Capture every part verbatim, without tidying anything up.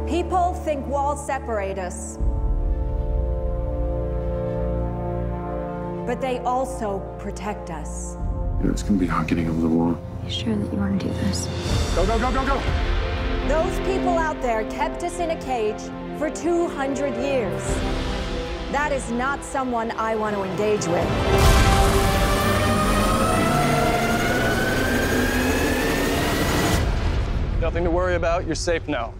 People think walls separate us. But they also protect us. You know, it's gonna be hard getting over the wall. You sure that you want to do this? Go, go, go, go, go! Those people out there kept us in a cage for two hundred years. That is not someone I want to engage with. Nothing to worry about. You're safe now.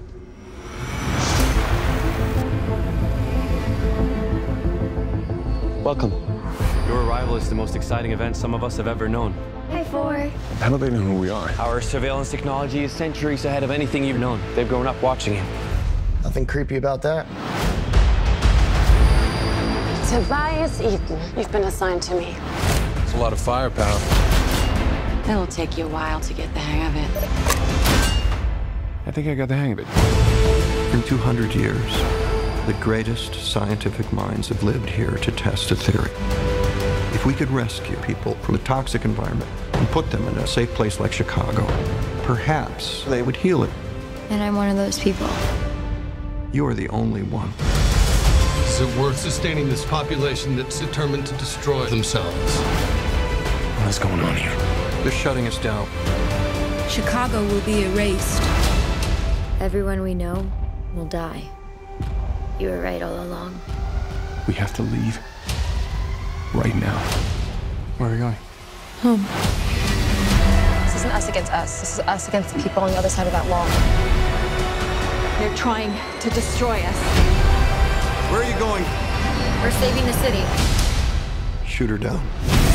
Welcome. Your arrival is the most exciting event some of us have ever known. Hi, Four. How do they know who we are? Our surveillance technology is centuries ahead of anything you've known. They've grown up watching you. Nothing creepy about that. Tobias Eaton, you've been assigned to me. It's a lot of firepower. It'll take you a while to get the hang of it. I think I got the hang of it. For two hundred years, the greatest scientific minds have lived here to test a theory. If we could rescue people from a toxic environment and put them in a safe place like Chicago, perhaps they would heal it. And I'm one of those people. You are the only one. Is it worth sustaining this population that's determined to destroy themselves? What's going on here? They're shutting us down. Chicago will be erased. Everyone we know will die. You were right all along. We have to leave. Right now. Where are we going? Home. This isn't us against us. This is us against the people on the other side of that wall. They're trying to destroy us. Where are you going? We're saving the city. Shoot her down.